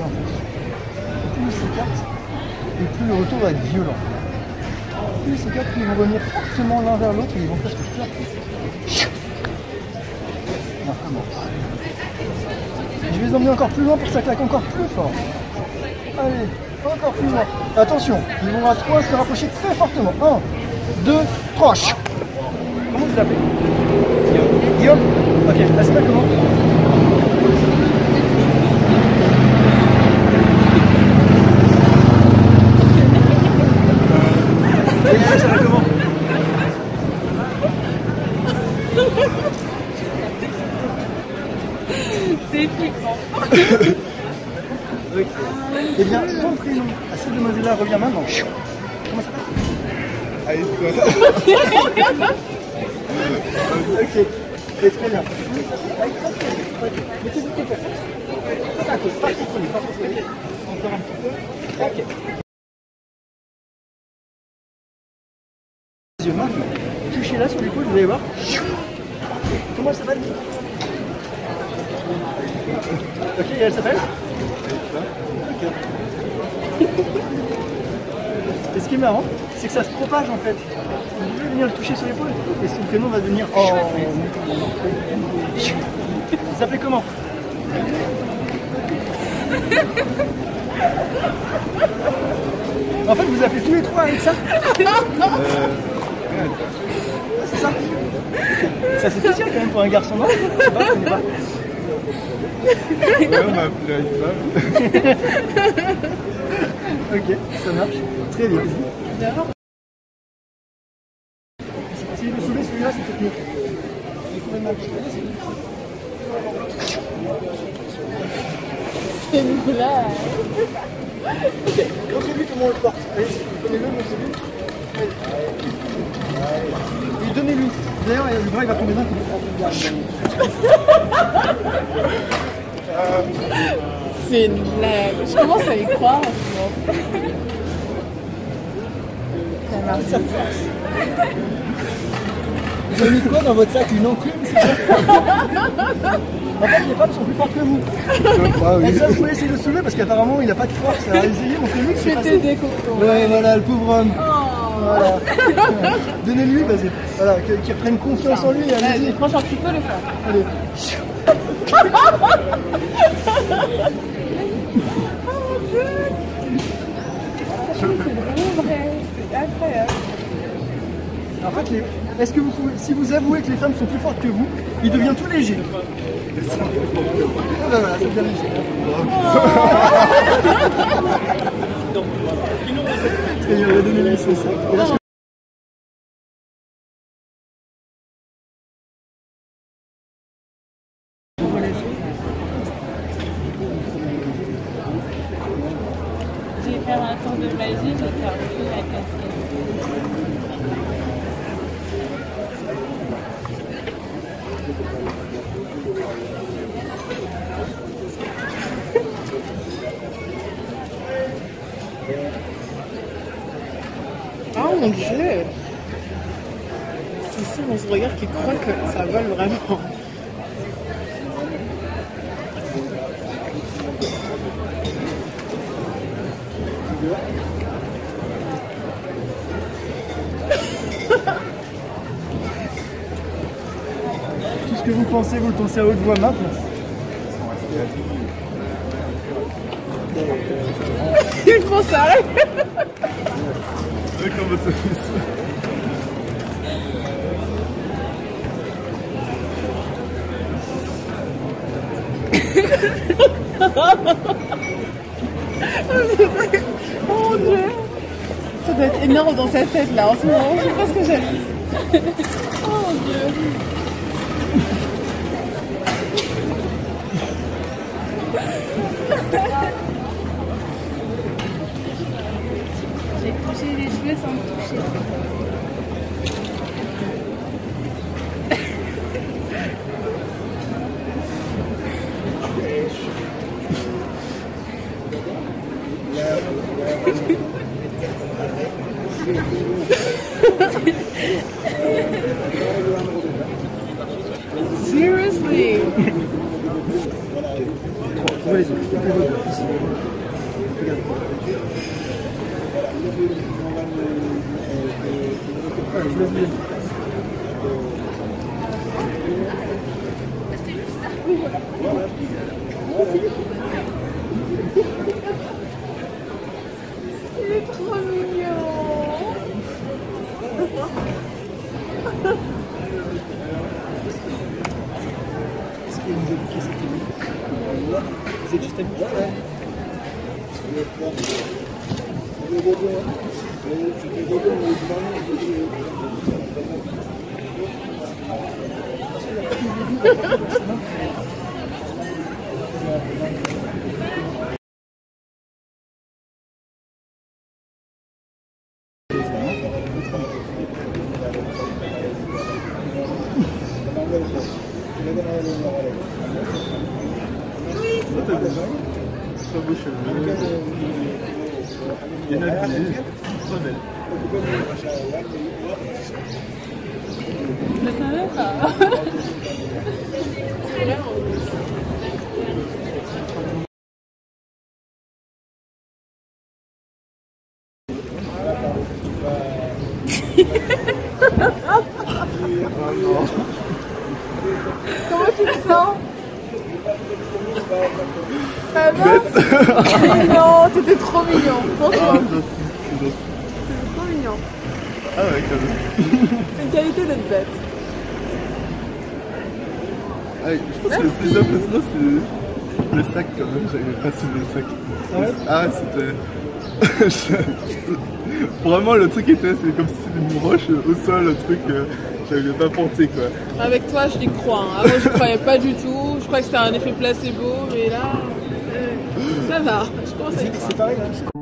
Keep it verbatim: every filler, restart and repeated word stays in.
en fait. Plus ils s'écartent, et plus le retour va être violent. Plus ils s'écartent, plus ils vont revenir fortement l'un vers l'autre et ils vont presque flirter. On recommence. Je vais les emmener encore plus loin pour que ça claque encore plus fort. Allez, encore plus loin. Attention, ils vont à trois se rapprocher très fortement. un, deux, trois. Comment vous appelez? Guillaume. Ok, elle s'appelle comment? Et elle s'appelle comment? C'est flippant. Oui. Eh bien, son prénom à cette demoiselle-là revient maintenant. Comment ça s'appelle? Ok, c'est très bien. Mettez-vous de côté. Pas de côté, pas de côté, pas de côté. Encore un petit peu. Ok. Maintenant, touchez-la sur l'épaule, vous allez voir. Comment elle s'appelle? Ok, et elle s'appelle? Et ce qui est marrant, c'est que ça se propage en fait. Vous pouvez venir le toucher sur l'épaule et son prénom va devenir. Oh. Vous s'appelez comment? En fait, vous appelez tous les trois avec ça? C'est ça? C'est assez spécial quand même pour un garçon, non? Je sais pas, je connais pas. Ouais, on m'a appelé avec ça. Ok, ça marche. Très bien. Essayez de soulever celui-là, c'est peut-être mieux. C'est une blague. Ok, montrez-lui comment on le porte. Allez, prenez-le, montrez-lui. Oui, donnez-lui. D'ailleurs, le bras il va tomber d'un coup. C'est une blague. Je commence à y croire. Ça marche. Ça force. Vous avez mis quoi dans votre sac? Une enclume, c'est ça? En fait, les femmes sont plus fortes que vous. Ah, oui. Et ça, vous pouvez essayer de le soulever parce qu'apparemment, il n'a pas de force. Alors, essayez, montrez-lui que c'est facile. C'était des cocos. Ouais, voilà, le pauvre homme. Oh. Voilà. Donnez-lui, vas-y. Voilà, qu'il reprenne confiance en lui. Allez-y. Franchement, tu peux le faire. Allez. C'est incroyable. En fait, les... est-ce que vous pouvez, si vous avouez que les femmes sont plus fortes que vous, il devient tout léger. Ah ben voilà, ça devient léger. Et il va donner les c'est ça. Et là, je... Je vais faire un tour de magie, je vais faire plus la casquette. Oh mon dieu! C'est ça, on se regarde qui croit que ça vole vraiment. Tout ce que vous pensez, vous le pensez à haute voix maintenant. Il faut s'arrêter! Comme votre fils. Oh mon dieu! Ça doit être énorme dans sa tête là en ce moment, je sais pas ce que j'avise. Oh mon dieu! J'ai touché les cheveux sans me toucher. Seriously? Ouvrez les yeux. les odeurs, ici. Regarde. Allez, je laisse bien. Il est trop mignon. Est-ce qu'il y a une jolie pièce à tenir? Vous êtes juste amis? Ouais. Très beau cheveux. Bien habillé. Très belle. Je savais pas. Comment tu te sens? Ça va? Non, t'étais trop mignon. Franchement. T'étais trop mignon. Ah ouais, quand même. C'est une qualité d'être bête. Ah, je pense que le plus impressionnant, c'est le sac quand même. J'avais pas suivi le sac. Ah ouais? Ah, c'était. Vraiment, le truc était, c'est comme si c'était une broche au sol, un truc. Euh, J'avais pas pensé quoi. Avec toi, je y crois. Hein. Avant, je croyais pas du tout. Je croyais que c'était un effet placebo, mais là, euh, ça va. Je pense à y croire. C'est pareil, hein.